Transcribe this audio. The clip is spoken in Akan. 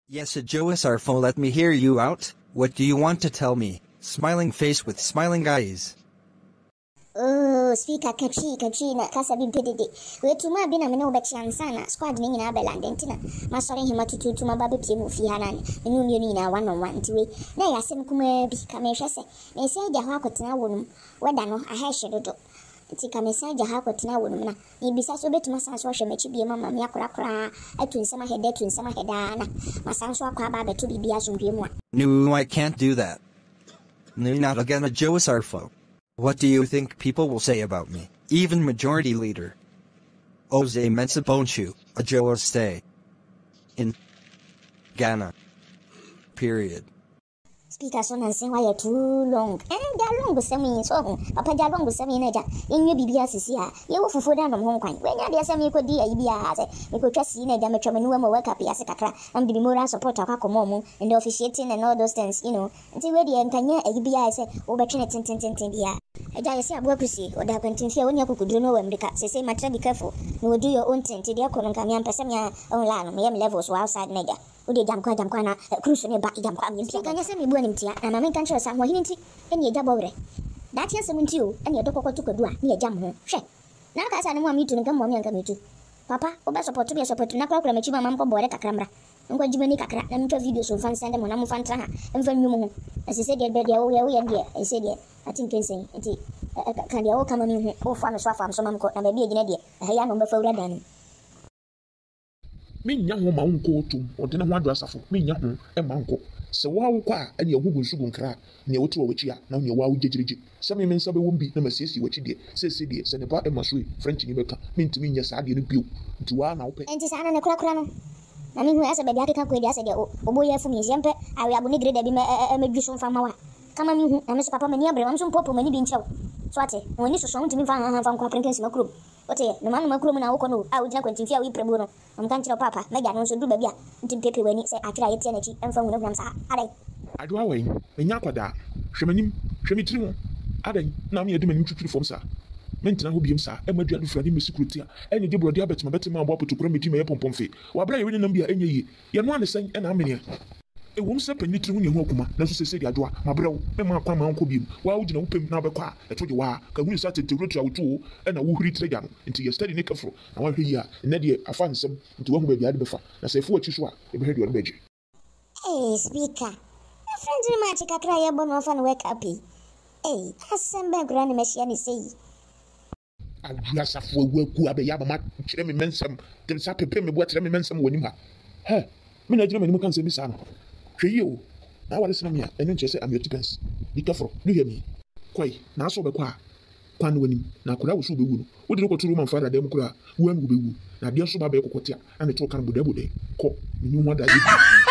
Yes, Adjoa Sarfo, let me hear you out. What do you want to tell me? Smiling face with smiling eyes. Oh, speaker Katrina, Casabi Pedidi. Wait to my bina no bechian sana, squad ning in Abelandentina. Mastering him to my baby Kim Fianan, the Nunina 1 to it. Nay, I send Kume Bicameshase. May say the Hakotina woman, whether no, I had shadowed. Tika message Hakotina woman. He besides a bit my son's wash and be a mamma Yakra, a twin summer head, twin summer head, my son's walk about to be as one. No, I can't do that. No, not again, Adjoa Sarfo. What do you think people will say about me? Even majority leader. Oze Mensa Bonchu, Adjoa stay in Ghana. Period. Speaker son and sing why you're too long. And they're long with semi so Papa Jalong with semi nature. In your BBS here, you will for down on home kind. When you're semi could be a BBS, you could just see a damage when you work up as a cacra and the moral support of Hakomomo and the officiating and all those things, until ready and can you a BBS over Tintin here. I just say work to see or that continue when you could do no one because they say, my be careful. You will do your own thing to the Akonam Passamia online, me levels or outside Nega. Would you jump quite cruising about jump quite in Can you send me one tea and I make country some more hinting and your double ray? That yes, I mean you and your dog took a dua near jam home. She now I don't want me to come on and come to Papa, or support to be a support to Napa Pramachi Mamma boy at a camera. I'm going to make a crack and videos of fan send them on Amufantana and from you. As I said, they're away and dear. I said, I think I say, can they all come in or farm a swap from some uncle and maybe a idea. I am on before than me young woman go to or dinner one dress of me young and uncle. So wow, and your woman should crack near to which you are now your wow jijiji. Some men sabi won't be no message what you did. Says Sidia, send about a masui, French in Rebecca, mean to me, yes, I didn't do to one now pay. And it's an crocrano. I mean, who has a baby, I can't quit as a boy for me, Zempe. I will be great a medicine from our. Come on, you, and Mr. Papa, many of some popo, many being show. Swate, when you so to me, found competence in a group. What a no man, my crew, and I would not continue with Prebuno. I'm going to Papa, make an also do baby until Pepe when it said I try it energy and from one of them. I do away, and Yakwada, Shemanim, Shemitrim, Adding, now me a demon from sir. Mental will be him, sir, and my dear friend, Miss Security, and you brought diabetes, my better man, to permit me a pompon. While Bray wouldn't be any year. You're one the same, and I'm here. A woman step and little woman, Hokuma, Nancy said, Adjoa, my bro, and my crime uncle beam. Why would you know pimp now? I told you why, can we started to root our two and I will read the young into your study nickel for. I want to hear, and Nadia, I found some to one baby I'd before. I say, for what you swore, if you heard your baby. Hey, speaker. A friend in magic, I cry a bone off and wake up. Hey, as some background machine say. Adjoa Sarfo will go up a yabama, Chemi Mensam, then Sappy Pimmy, what Remy Mensam when you have. Hey, Minajum can say, Miss Anna. You now what is here, and then just say I'm your tippers. Be careful, do you hear me? Quay, now so be qua. Quan winning, now could I was be wood. Would you go to room and father them cry? When will be wood? Now dear so baby cocotia, and the talk can be double day. Cop, you know what I did.